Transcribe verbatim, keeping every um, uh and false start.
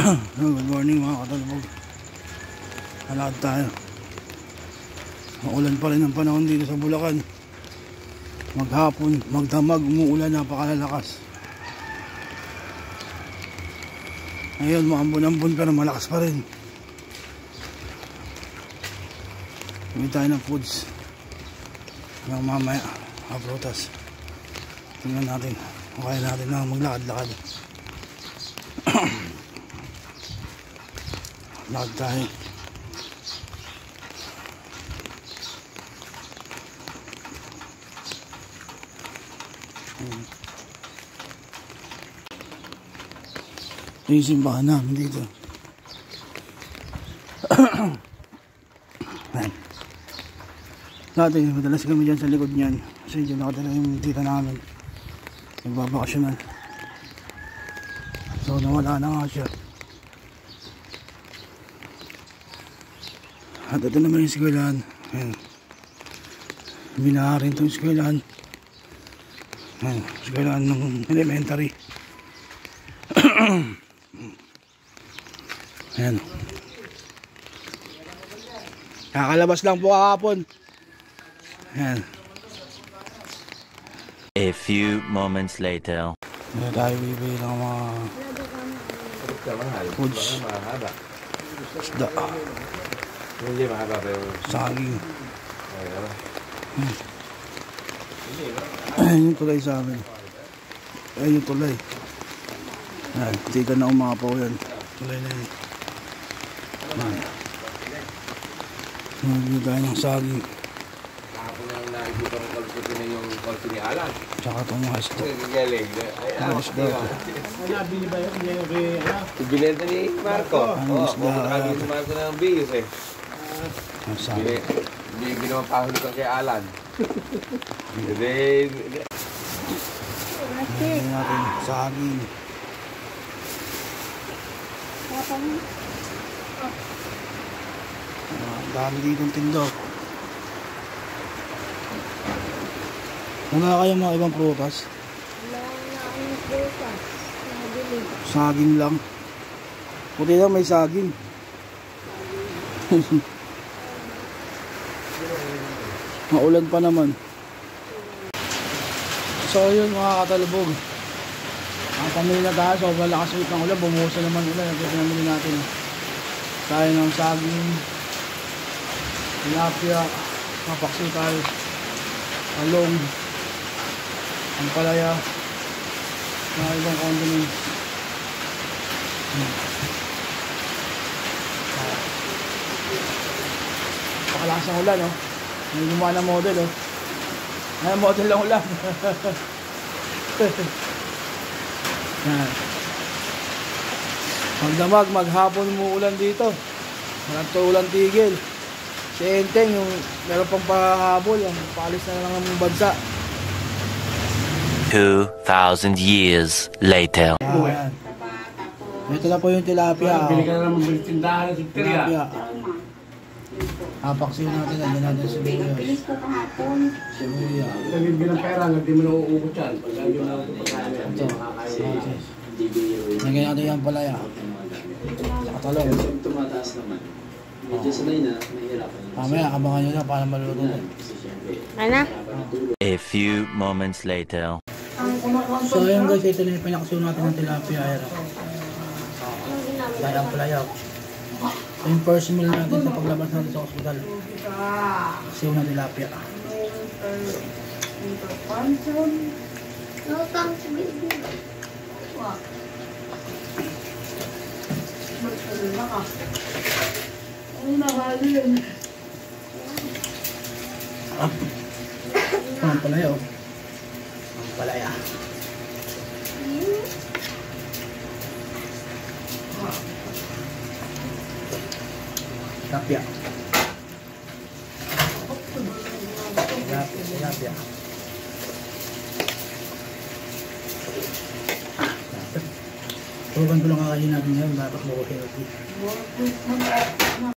Good morning mga katalbog. Halad tayo. Maulan pa rin ang panahon dito sa Bulacan. Maghapon, magdamag, umuulan, napakalalakas. Ngayon, maambon-ambon pero malakas pa rin. Bili tayo ng foods hanggang mamaya, mga prutas. Tingnan natin, kaya natin na maglakad-lakad. Lakad tayo. Ito yung simbahan namin dito. Dati madalas kami dyan sa likod niyan kasi dyan nakatala yung tita namin, nagbabakasyonan. So nawala na nga siya. At ito naman yung eskwelahan. Ayan, binaha rin itong eskwelahan. Ayan, eskwelahan ng elementary. Ayan, kakalabas lang po kahapon. Ayan. A few moments later. Ayan tayo bibili ng mga foods. Isda, saging. Hmm. Ayan yung tulay sa amin. Ayan yung tulay. Ayan, hindi ka na umapaw yan. Tulay na yan. Ayan. Bibili tayo ng saging. Tsaka itong mga isda. Mga isda. Nabili ba yun? Hindi yung kay... Binenta ni Marco. Ang isda. Nakabili ni Marco ng biyos eh. Ang saging. Hindi ginawapahulog ka kay Alan. Hindi... Bibili natin saging. Ang dami ditong tindok. Wala kayong mga ibang prutas? Wala na akong prutas. Nabili. Saging lang. Puti lang may saging. Maulan pa naman. So yun mga katalbog, ang pamili na tayo. Sobrang lakas ulit ng ulan. Bumuhusan naman ulan. Ito pinamili natin tayo ng saging, tilapia, mapaksi tayo, talong, ang palaya, mga ibang condiments. Pakalakas ng ulan, no? May gumawa ng model, oh. Ay, model lang ulan. Yan. Magdamag, maghapon umuulan dito. Walang tuulan tigil. Si Enteng, yung meron pang pahabol, yung paalis na lang ng bansa. Two thousand years later. Ayan. Ito na po yung tilapia. Bili ka na naman tindahan sa Tilapia. Apaksiw natin, nandiyan natin si Buya. Si Buya. Naging bilang pera, hindi mo na uukot yan. Pag hindi mo na pagkain. Ito. Nagyan natin yung palaya. Nakatalong. Tumataas naman. Medyo sanay na, mahirapan. Mamaya, abangan nyo na para maluluto na. Ano? A few moments later. So ayun guys, ito na yung pinaksiw natin ng tilapia. Ayan. Dahil ang palaya. Ito yung first meal natin sa paglabas natin sa hospital. Siw na tilapia. No, come to me. Ah. Ang palaya, oh. Ang palaya. Tilapia. Tilapia, tilapia. Turukan ko lang kakain natin ngayon, dapat mo ko healthy.